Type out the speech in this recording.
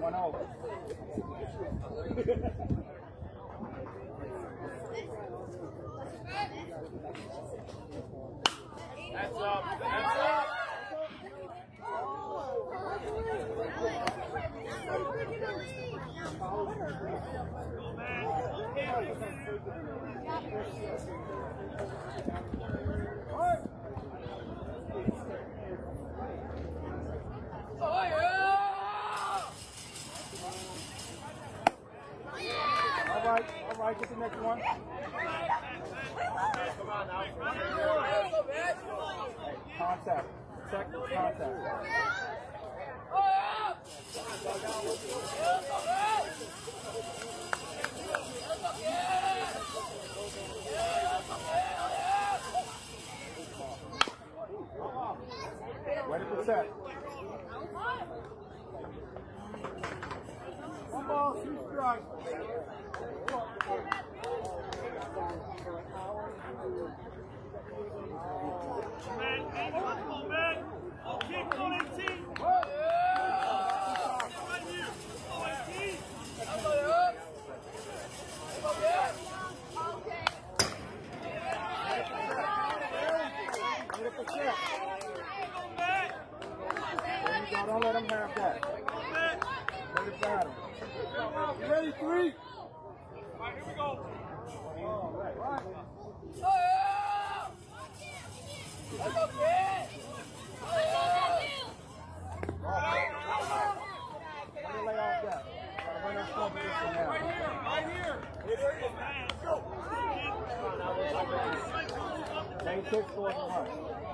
1-0. That's up. That's up. All right, get the next one. Come on now. Contact. Check contact. Ready for set. One ball, 2 strikes. Man, come on, man. Keep on 18. Right here. Oh, 18. Don't let them have that. Let it battle. Ready, 3. All right, here we go. Right. Right here. There it is, man. Let's go. Game 6 scores 1.